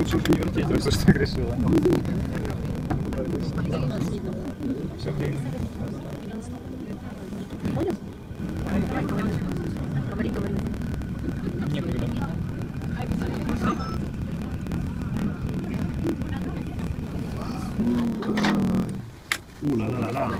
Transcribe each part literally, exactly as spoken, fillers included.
Ouh là là là là.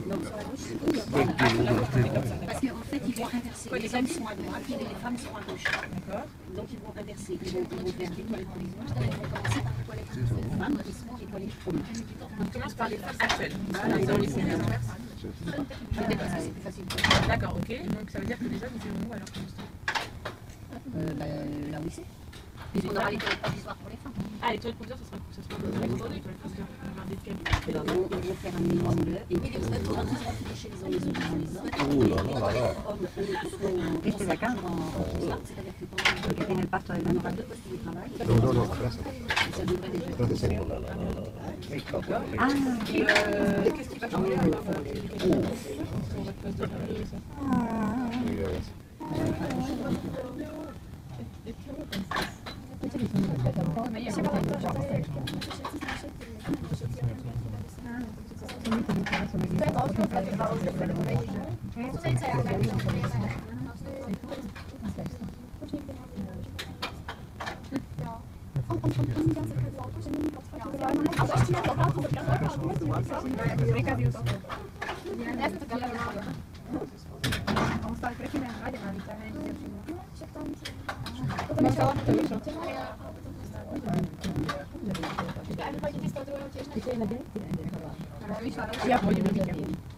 Parce qu'en fait, ils vont inverser. Les hommes sont à droite et les femmes sont à gauche. Donc ils vont inverser. Ils vont, ils vont faire des toilettes provisoires. Ils vont commencer par les toilettes des femmes qui sont les toilettes provisoires. On commence par les femmes actuelles. Voilà, ils ont les séries inverses. C'est facile. D'accord, ok. Donc ça veut dire que déjà vous faites où alors pour l'instant euh, bah, Là où c'est. On aura les toilettes provisoires pour les femmes. Ah, les toilettes provisoires, ça sera ça sera aujourd'hui, les toilettes provisoires. On va regarder Ils vont faire un minimum de. Et puis les autres, on va tous chez les hommes, les autres, les hommes. Oh là là là là. Questa è la casa? C'est-à-dire que pendant che tiene il patto del lavoro due posti di travail. No, no, no, atrás. Ça devrait déjà. Atrás de ese. Oh là là là là. Ah, Et euh, qu'est-ce qui va changer alors Ja, pojďme vidět.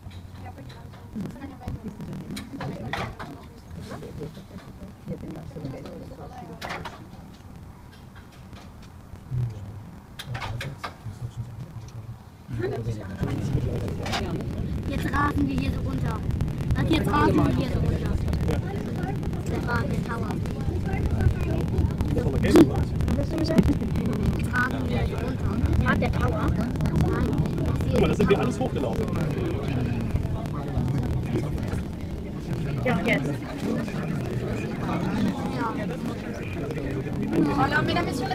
Jetzt rasen wir hier so runter. Und jetzt rasen wir hier so runter. Der Rasen, der Tower. Jetzt rasen wir hier runter. Ah, der Tower? Nein. Guck mal, das sind wir alles hochgelaufen. Ja, jetzt. Ja. Jetzt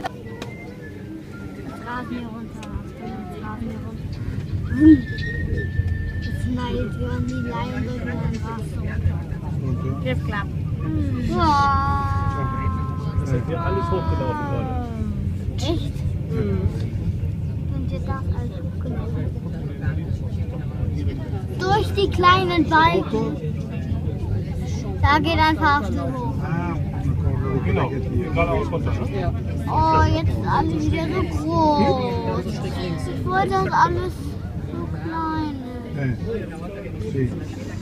rasen wir runter. Jetzt rasen wir runter. Jetzt schneit wir an die Leine und dann rasen wir runter. Jetzt klappt. Das sind wir alles hochgelaufen gerade. Echt? Mhm. Und ihr darf alles hochgelaufen. Durch die kleinen Balken. Da geht ein Fahrstuhl hoch. Genau, geradeaus runter. Ne? Oh, jetzt ist alles wieder so groß. Ich wollte das alles so klein. Eh, sì.